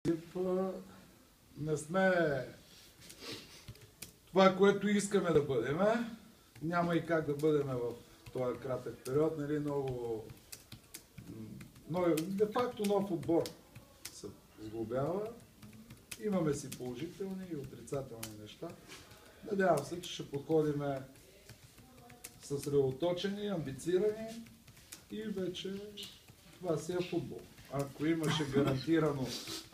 Не сме това, което искаме да бъдем. Няма и как да бъдем в този кратък период. Нали, де-факто нов отбор се сглобява. Имаме си положителни и отрицателни неща. Надявам се, че ще подходим съсредоточени, амбицирани и вече това си е футбол. Ако имаше гарантирано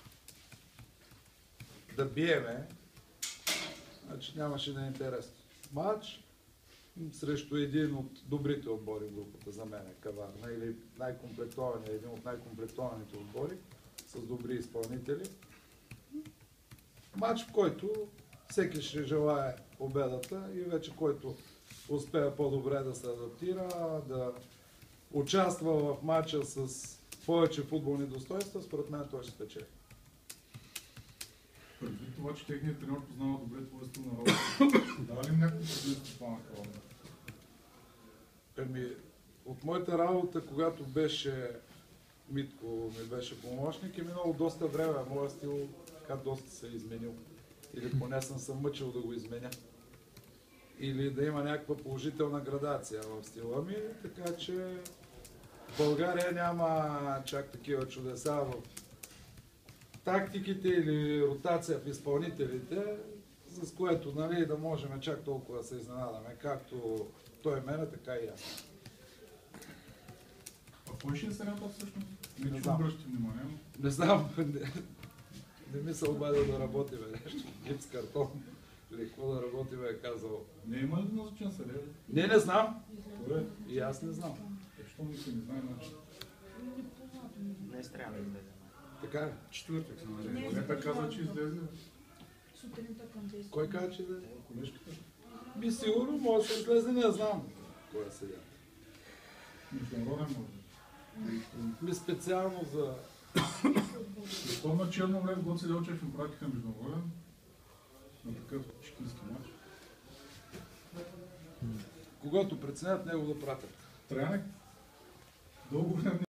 да биеме, значи нямаше да е интересно. Матч срещу един от добрите отбори в групата, за мен е Каварна, или един от най-комплектованите отбори с добри изпълнители. Матч, в който всеки ще желае победата и вече който успее по-добре да се адаптира, да участва в матча с повече футболни достоинства, според мен той ще спечели. Предвид това, че техният треньор познава добре твоя стил на работа, дава ли някакво предвид плана Каварна? От моята работа, когато Митко ми беше помощник, е минало доста време. Моя стил така доста се е изменил. Или поне съм се мъчил да го изменя. Или да има някаква положителна градация в стила ми, така че в България няма чак такива чудеса в тактиките или ротация в изпълнителите, с което, нали, да можем чак толкова да се изненадаме, както той мене, така и аз. А кой ще е средата всъщност? Не знам. Обръщи внимание. Не знам. Не ми се обадил да работиме нещо. Гипс, картон. Или какво да работиме е казал. Не има ли назначен съдия? Не знам. Добре. И аз не знам. Защо не се не знае начин? Днес трябва да излезе. Така е. Четвъртък се нарежда. Колета каза, че излезе. Кой каза, че излезе? Колежката. Би сигурно, може да излезе, не знам. Кой е сега? Международен може. Ми специално за... Защо на Черно време Гоце Делчев им пратиха международен? На такъв чекински матч. Когато преценят, него да пратят. Траяне. Дълго време